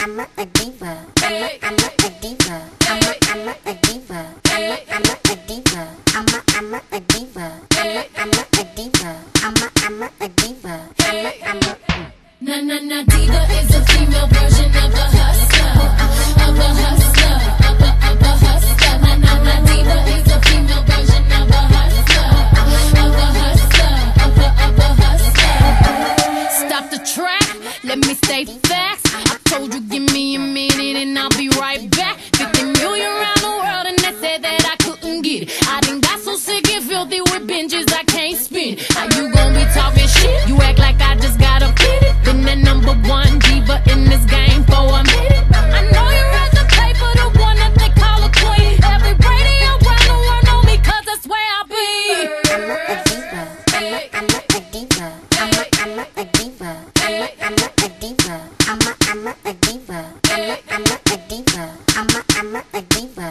a diva. I'm a diva. I'm a diva. I'm a diva. I'm a diva. I'm a diva. I'm a diva. Na diva is a female version of a hustler, of a hustler, of a hustler. Na diva is a female version of a hustler, of a hustler, of a hustler. Stop the track, let me say facts. I told you give me a minute and I'll be right back. 50 million around the world and they said that I couldn't get it. I done got so sick and filthy with binges I can't spin. How you gon' be talking shit? You act like I just got a pity. Been the #1 diva in this game for a minute. I know you read the paper, the one that they call a queen. Every radio around the world know me 'cause that's where I be. I'm a diva. I'm a diva. I'm a diva. I'm a diva. I'm a diva. I'm a diva. I'm a diva.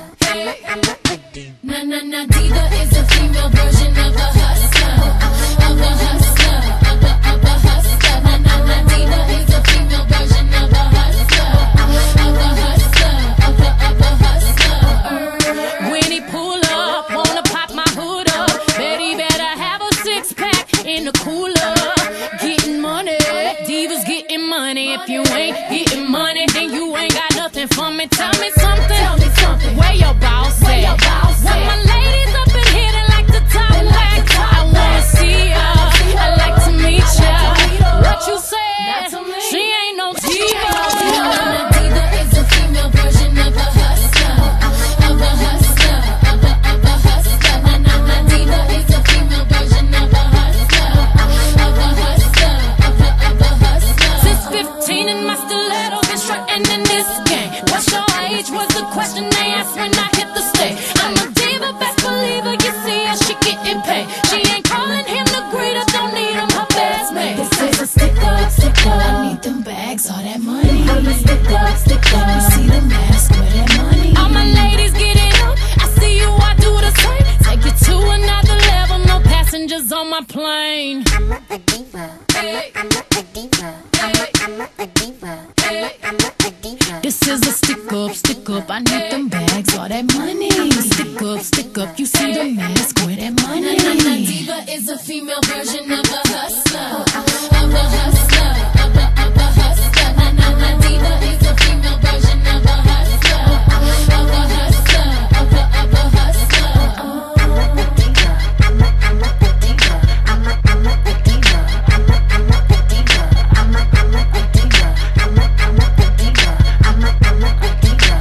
Na diva is a female version of a hustler, of a hustler, of a hustler. Na diva is a female version of a hustler, of a hustler, of a hustler. When he pull up, wanna pop my hood up. Bet he better have a 6-pack in the cooler. Getting money, divas getting money. If you ain't getting money, then you ain't got nothing for me. Tell me something. Tell me something. Where your boss at? Where your boss at? My ladies up in here that like to talk back. I wanna see ya. I like to meet ya. What you said? She ain't no diva. Na diva is a female version of a hustler, of a hustler, of a hustler. Na diva is a female version of a hustler, of a hustler, of a hustler. Since 15 and my stilettos been strutting in this game. What's your age was the question they asked when I hit the stage. I'm a diva, best believer, you see her, she getting paid. She ain't calling him the greeter, don't need him, her best mate. This is a stick up, I need them bags, all that money. I'm a stick up, you see the mask, where that money. All my ladies get it up, I see you, I do the same. Take it to another level, no passengers on my plane. I'm a diva. I'm a diva. I'm a diva. I'm a diva. This is a stick up, I need them bags, all that money. Stick up, you see the mask, where that money. Na diva is a female version of a hustler, of a hustler, of a hustler. Na diva is a female version of a hustler, of a hustler, of a hustler. I'm a diva. I'm a diva. I'm a diva. I'm a diva. I'm a diva. I'm a diva. I'm a diva.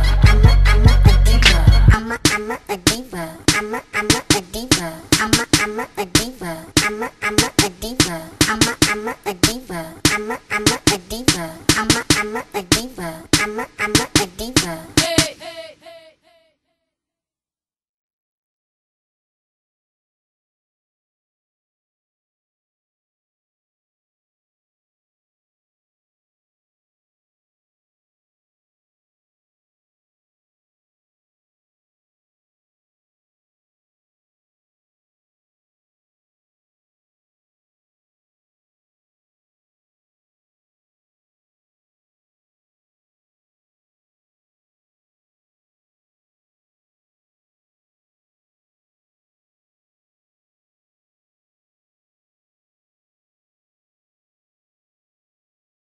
I'm a diva. I'm a diva. I'm a diva. I'm a diva. I'm a diva. I'm a diva. I'm a diva. I'm a diva. I'm a diva.